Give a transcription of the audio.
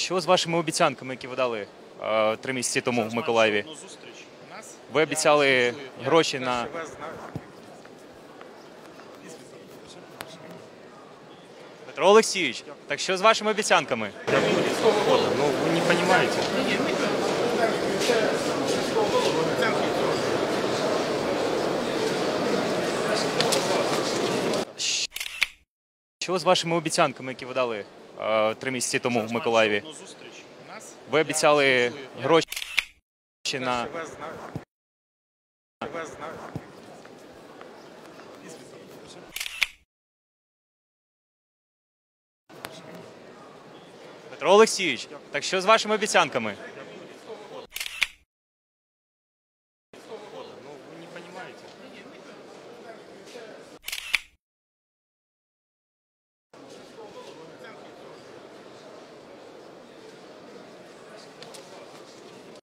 Що з вашими обіцянками, які ви дали 3 місяці тому в Миколаєві? Ви обіцяли гроші на... Петро Олексійович, так що з вашими обіцянками? Да будет свобода, но вы не понимаете. Що з вашими обіцянками, які ви дали 3 місяці тому в Миколаєві? Ви обіцяли гроші на... Петро Олексійович, так що з вашими обіцянками?